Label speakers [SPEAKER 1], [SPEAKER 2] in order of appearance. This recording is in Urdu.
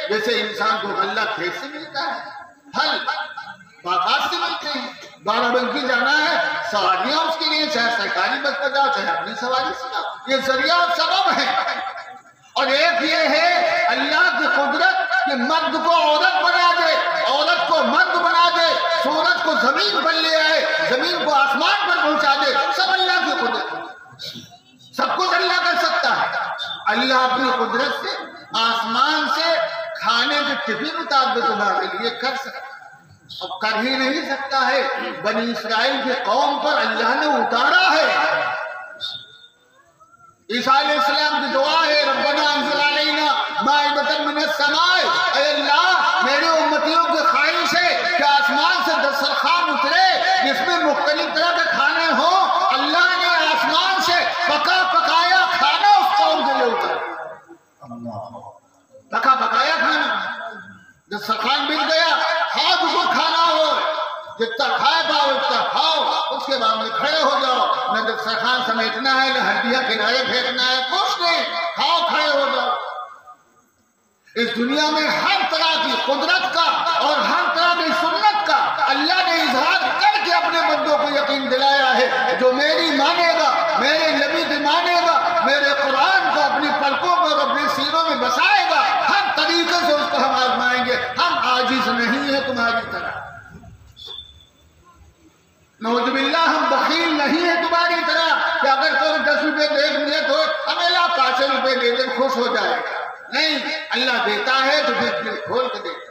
[SPEAKER 1] جیسے انسان کو غلہ کھیت سے ملتا ہے، پھل باغات سے ملتے ہیں، بارہ بنکی جانا ہے، سواریاں اس کے لیے، چاہے سرکاری بس پر جاؤ چاہے اپنی سواری سے جاؤ، یہ ذریعہ اور سبب ہے۔ اور ایک یہ ہے اللہ کی قدرت کہ مرد کو عورت بنا دے، عورت کو مرد بنا دے، سورج کو زمین پر لے آئے، زمین کو آسمان پر پہنچا دے، سب اللہ کی قدرت ہے، سب کچھ اللہ کر سکتا ہے۔ اللہ اپنی قدرت سے آسمان سے کھانے کے ٹفن اتار دے تمہارے لیے کر سکتا ہے، اب کر ہی نہیں سکتا ہے، بنی اسرائیل کی قوم پر اللہ نے اتارا ہے۔ عیسیٰ علیہ السلام کی دعا ہے ربنا انزل علینا مائدۃ من السماء، اے اللہ میرے امتیوں کی خواہش ہے کہ آسمان سے دسترخوان اترے جس میں مختلف طرح کے کھانے ہوں۔ اللہ نے آسمان سے پکا پکایا کھانا اس قوم کے لیے اتارا، پکا پکایا کھانا، دسترخوان بن گیا، کھاؤ جو کچھ کھانا ہو، جتنا کھائے پاؤ اتنا کھاؤ، اس کے بعد میں کھڑے ہو جاؤ، نہ دسترخوان سمیٹنا ہے نہ ہڈیاں کنارے پھینکنا ہے، کچھ نہیں، کھاؤ کھڑے ہو جاؤ۔ اس دنیا میں ہر طرح کی قدرت کا اور ہر طرح کی سنت کا اللہ نے اظہار کر کے اپنے بندوں کو یقین دلایا ہے، جو میری مانے گا، میرے نبی کی مانے گا، میرے قرآن کو اپنی پلکوں پر اپنے سینوں میں بسائے گا، ہر طریقے سے اس کو ہم آزمائیں گے۔ ہم عاجز نہیں ہیں تمہاری طرح، نعوذ باللہ ہم بخیل نہیں ہیں تمہاری طرح کہ اگر تم 10 روپے دیکھ لیے تو ہمیں اللہ 5 روپے دے دے خوش ہو جائے گا، نہیں، اللہ دیتا ہے تو دل کھول کے دیتا ہے۔